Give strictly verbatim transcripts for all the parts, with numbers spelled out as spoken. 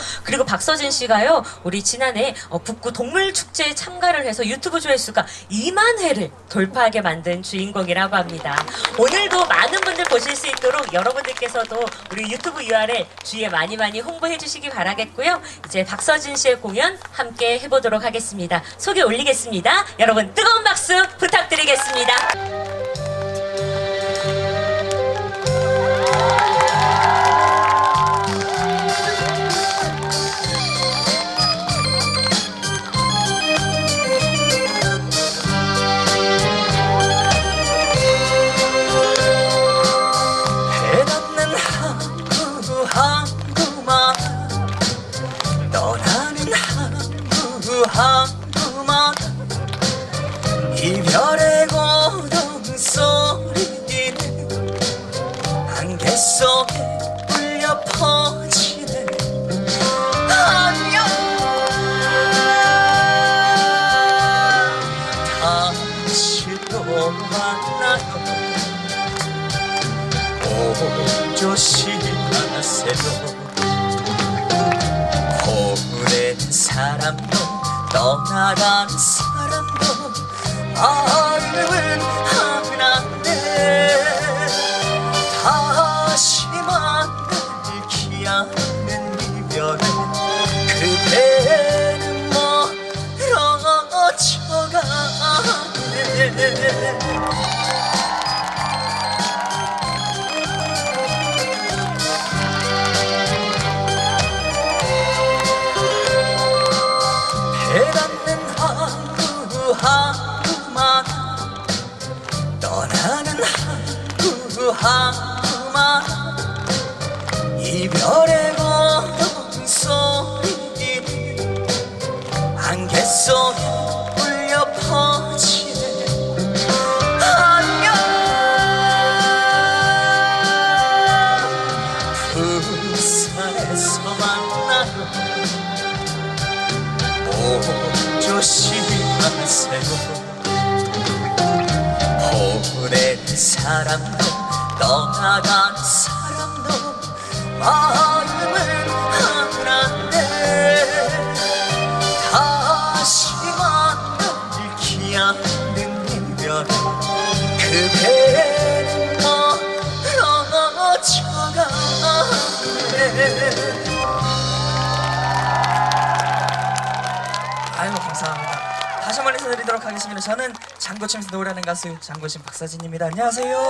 그리고 박서진 씨가요, 우리 지난해 어, 북구 동물축제에 참가를 해서 유튜브 조회수가 이만 회를 돌파하게 만든 주인공이라고 합니다. 오늘도 많은 분들 보실 수 있도록 여러분들께서도 우리 유튜브 유알엘 주위에 많이 많이 홍보해 주시기 바라겠고요. 이제 박서진 씨의 공연 함께 해보도록 하겠습니다. 소개 올리겠습니다. 여러분 뜨거운 박수 부탁드리겠습니다. 한구만 이별의 고동 소리는 안개 속에 울려 퍼지네. 안녕 다시 또 만나요. 조심하세요. 오랜 사람도 떠나간 사람도 마음은 하나네. 다시 만날 기약은 이별은 그대는 멀어져가네. 하루만 떠나는 하루만 이별의 고동 소리는 안개 속에 울려 퍼지네. 안녕 부산에서 만나요. 오 조심하세요. 오랜 사람도 떠나간 사람도 마음은 하나네. 다시 만날 기약은 이별은 그대는 멀어져가네. 아유 감사합니다. 다시 한번 인사드리도록 하겠습니다. 저는 장고침에서 노래하는 가수 장고침 박서진입니다. 안녕하세요.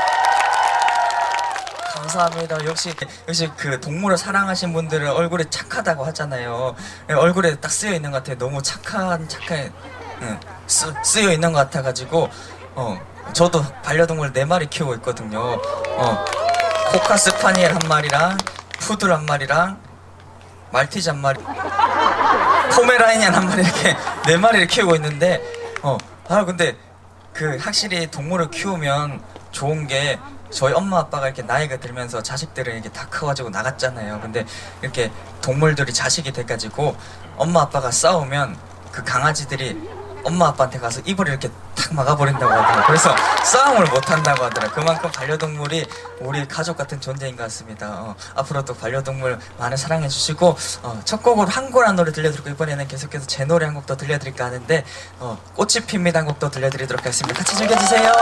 감사합니다. 역시 역시 그 동물을 사랑하신 분들은 얼굴에 착하다고 하잖아요. 얼굴에 딱 쓰여 있는 것 같아요. 너무 착한 착한 응, 쓰, 쓰여 있는 것 같아가지고 어 저도 반려동물 네 마리 키우고 있거든요. 어 코카 스파니엘 한 마리랑 푸들 한 마리랑 말티즈 한 마리. 포메라니안 한 마리 이렇게 네 마리를 키우고 있는데 어 아 근데 그 확실히 동물을 키우면 좋은 게 저희 엄마 아빠가 이렇게 나이가 들면서 자식들은 이렇게 다 커가지고 나갔잖아요. 근데 이렇게 동물들이 자식이 돼가지고 엄마 아빠가 싸우면 그 강아지들이 엄마 아빠한테 가서 입을 이렇게 탁 막아버린다고 하더라고요. 그래서 싸움을 못한다고 하더라고요. 그만큼 반려동물이 우리 가족 같은 존재인 것 같습니다. 어, 앞으로도 반려동물 많은 사랑해주시고 어, 첫 곡으로 한골한 노래 들려드리고 이번에는 계속해서 제 노래 한 곡 더 들려드릴까 하는데 어, 꽃이 핍니다 한 곡 더 들려드리도록 하겠습니다. 같이 즐겨주세요.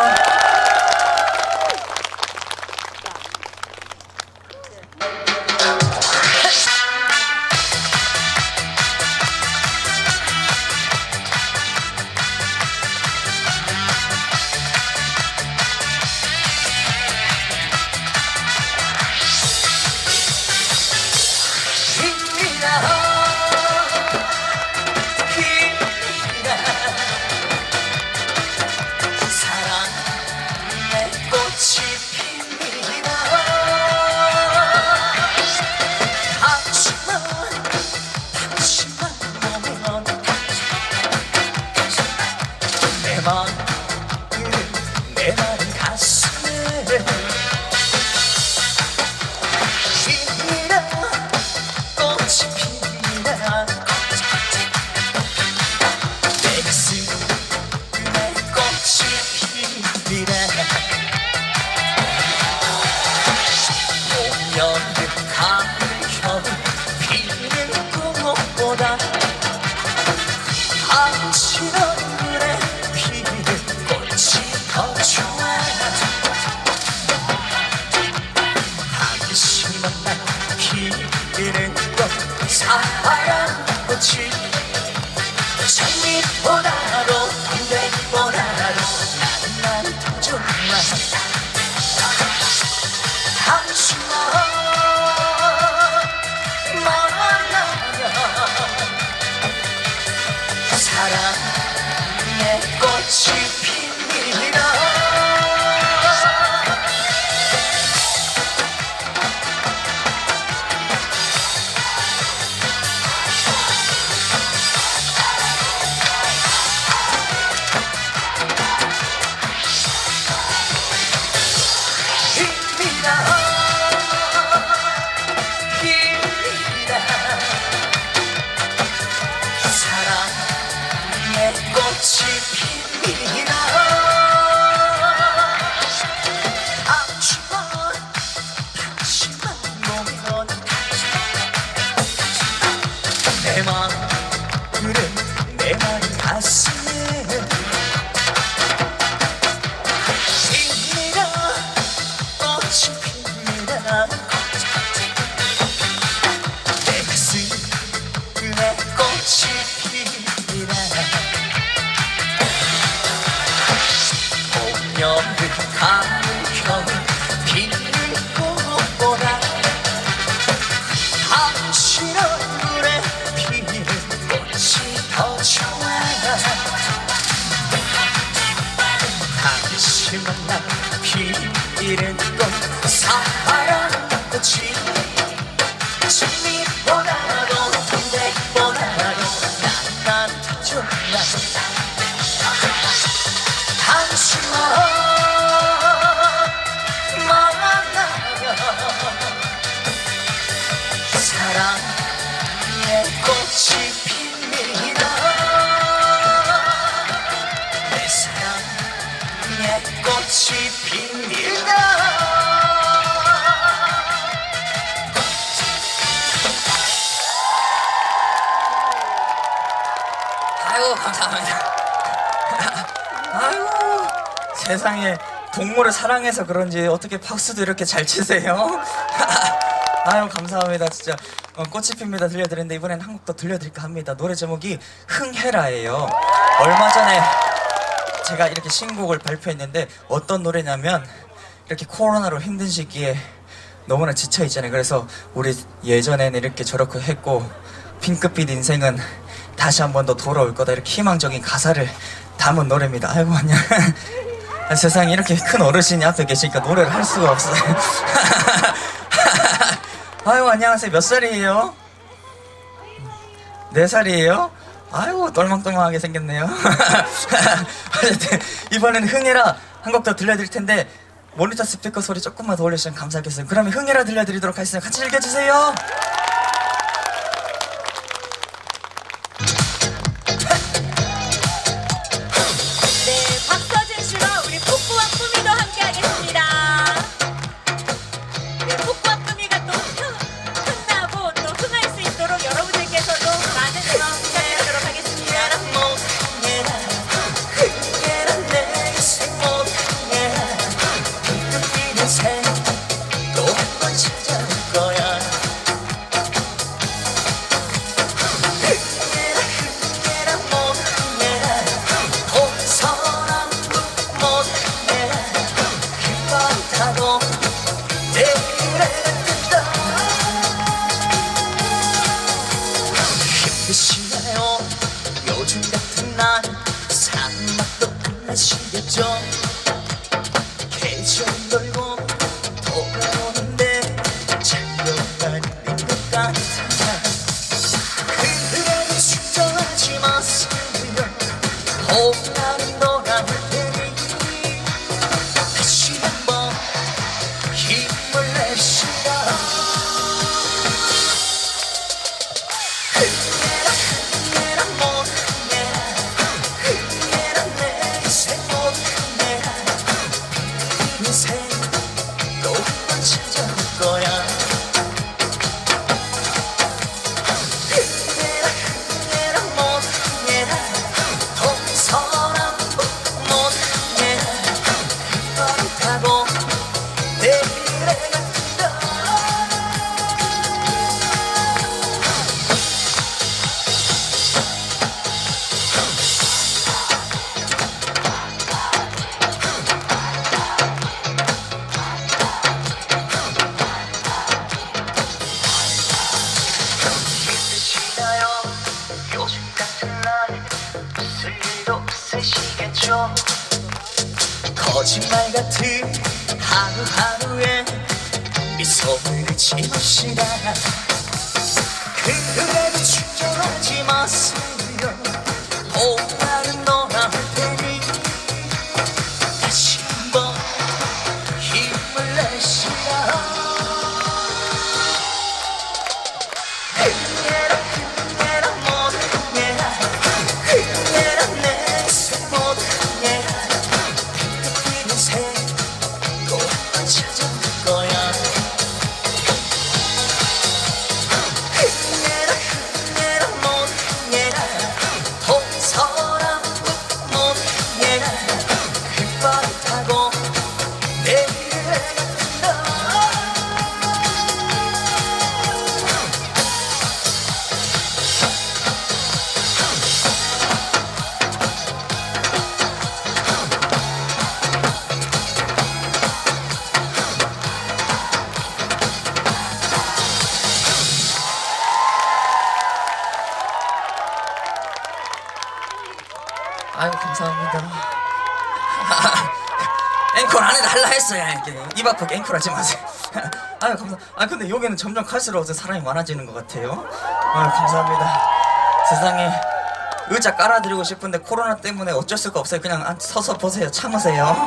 사랑 사랑 꽃이 장미보다도 담배보다도 나는 더 좋아 당신만 만나면 사랑의 꽃이 핍니다 내 마음은 내 마음 가슴에 핍니다 꽃이 핍니다 내 가슴에 꽃이 핍니다 봄, 여름, 가을, 겨울 피는 꽃보다 당신 얼굴에 피는 꽃이 더 좋아 당신 만나 피는 꽃 사랑꽃이 장미보다도 담배보다도 난 더 좋아 당신만 만나면 사랑의 꽃이 핍니다 내 사랑의 꽃이 핍니다 아이고 감사합니다 아이고 세상에 동물을 사랑해서 그런지 어떻게 박수도 이렇게 잘 치세요? 아유 감사합니다 진짜 어, 꽃이 핍니다 들려드렸는데 이번엔 한 곡 더 들려드릴까 합니다. 노래 제목이 흥해라예요. 얼마 전에 제가 이렇게 신곡을 발표했는데 어떤 노래냐면 이렇게 코로나로 힘든 시기에 너무나 지쳐있잖아요. 그래서 우리 예전에는 이렇게 저렇게 했고 핑크빛 인생은 다시 한 번 더 돌아올 거다 이렇게 희망적인 가사를 담은 노래입니다. 아이고 안녕. 세상에 이렇게 큰 어르신이 앞에 계시니까 노래를 할 수가 없어요. 아이고 안녕하세요. 몇 살이에요? 네 살이에요? 아이고 똘망똘망하게 생겼네요. 어쨌든 이번에는 흥해라 한 곡 더 들려드릴 텐데 모니터 스피커 소리 조금만 더 올려주시면 감사하겠어요. 그러면 흥해라 들려드리도록 하겠습니다. 같이 즐겨주세요. 요즘 같은 날 산맛도 안 나시겠죠? 계절 돌고 돌아오는데 장난이 것 같아. 그대를 숙정하지 마세요. 봄날은 돌아올 테니 다시 한번 힘을 내시다. 거짓말 같은 하루하루에 미소를 지읍시다. 그래도 충격하지 마세요. 오늘은 너랑 테니 다시 한번 힘을 내시라. 흥해라 흥해라 모두 흥해라. 흥해라 내 인생 모두 흥해라. 핑크빛 인생 또 찾아올 거야. 흥해라 흥해라 모두 흥해라. 동서남 모두 흥해라. 흙발을 타고 내일을 간다. 아유 감사합니다. 앵콜 안 해도 할라 했어요. 입 아프게 앵콜 하지 마세요. 아유 감사. 아 근데 여기는 점점 갈수록 사람이 많아지는 것 같아요. 아유 감사합니다. 세상에 의자 깔아드리고 싶은데 코로나 때문에 어쩔 수가 없어요. 그냥 안- 서서 보세요. 참으세요.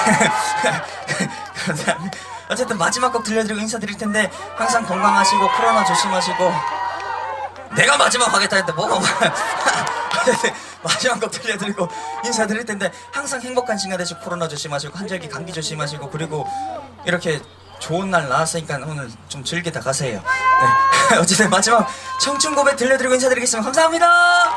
감사합니다. 어쨌든 마지막 곡 들려드리고 인사드릴 텐데 항상 건강하시고 코로나 조심하시고. 내가 마지막 하겠다 했는데 뭐가 마지막 곡 들려드리고 인사드릴 텐데 항상 행복한 시간 되시고 코로나 조심하시고 한절기 감기 조심하시고 그리고 이렇게 좋은 날 나왔으니까 오늘 좀 즐기다 가세요. 네. 어쨌든 마지막 청춘 고백 들려드리고 인사드리겠습니다. 감사합니다.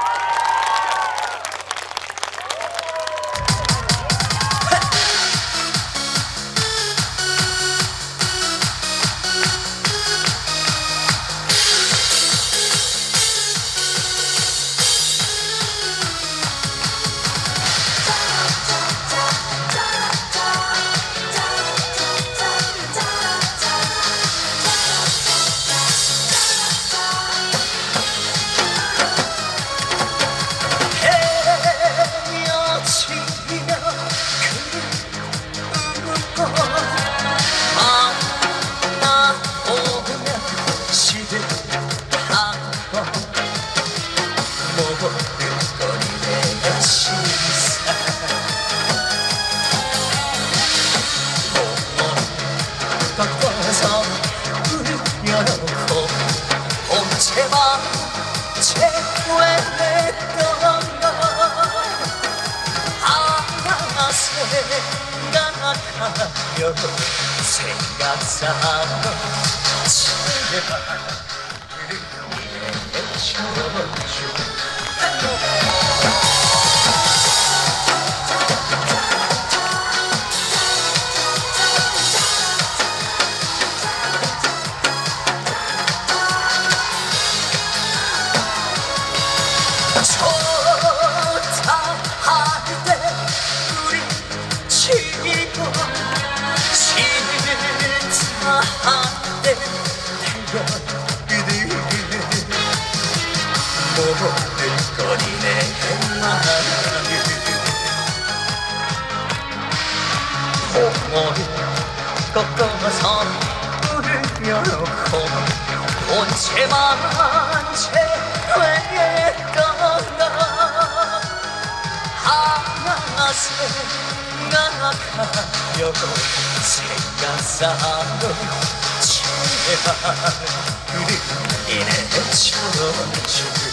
생각사로 제발 내쳐줘. 좋다 할 때 우리 치고 싫다 할 때 달려그들 모들거리네 마음을 콩을 꺾어서 문을 열어놓고 본체만 채 하나 생각하려고 생각사로 제발 우리 내쳐줘.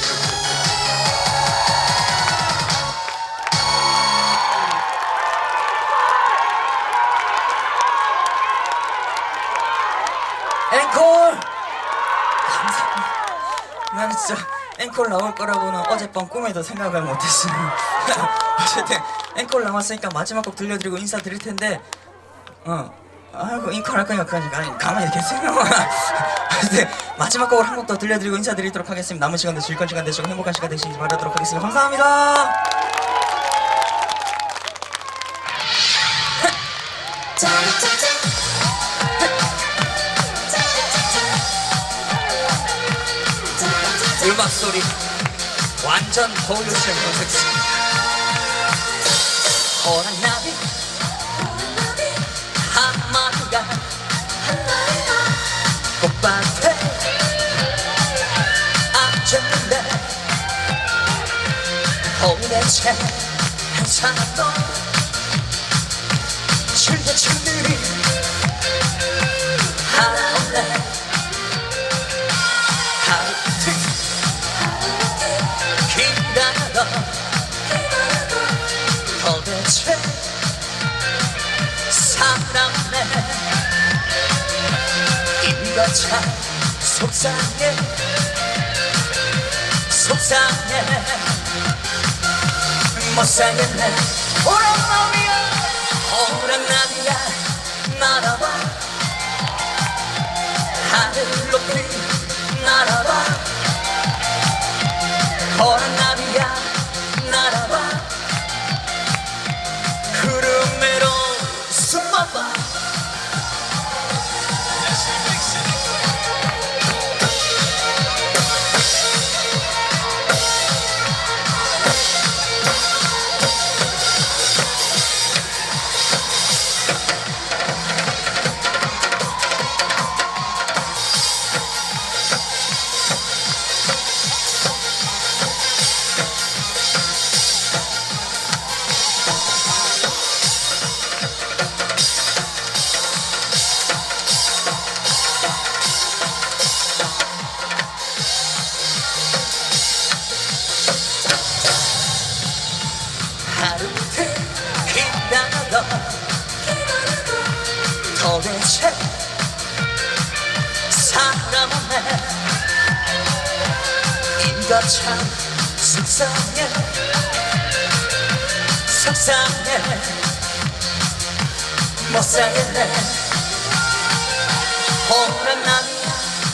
앵콜! 감사합니다. 나는 진짜 앵콜 나올 거라고는 어젯밤 꿈에도 생각을 못했어요. 어쨌든 앵콜 남았으니까 마지막 곡 들려드리고 인사드릴 텐데 어 아이고 앵콜 할 거니까 그냥 아니 가만히 계세요. 어쨌든 마지막 곡을 한 곡 더 들려드리고 인사드리도록 하겠습니다. 남은 시간도 즐거운 시간 되시고 행복한 시간 되시길 바라도록 하겠습니다. 감사합니다. 음악 소리 완전 볼륨 콘서트. 호란 나비 밭에 앉았는데 도대체 한 사람도 즐겨 친들이 하나 없네. 하루씩 기다려 도대체 사랑네. 이거 참 속상해 속상해 못 살겠네. 오랑남이야 오랑남이야 날아봐 하늘 높이 날아봐 오랑남이야 날아봐 구름 위로 숨어봐. 하루를 기다려 도대체 사람은 이거 참 속상해 속상해 못 살겠네. 오랑남이야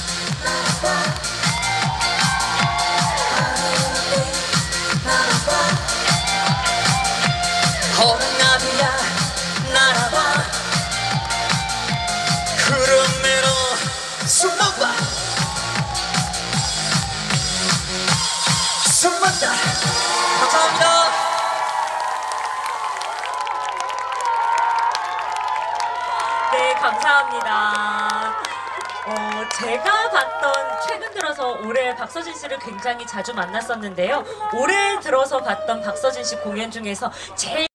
오랑남이야 날아봐 구름 위로 숨어봐 숨었다. 감사합니다. 네, 감사합니다. 어, 제가 봤던 최근 들어서 올해 박서진 씨를 굉장히 자주 만났었는데요. 올해 들어서 봤던 박서진 씨 공연 중에서 제일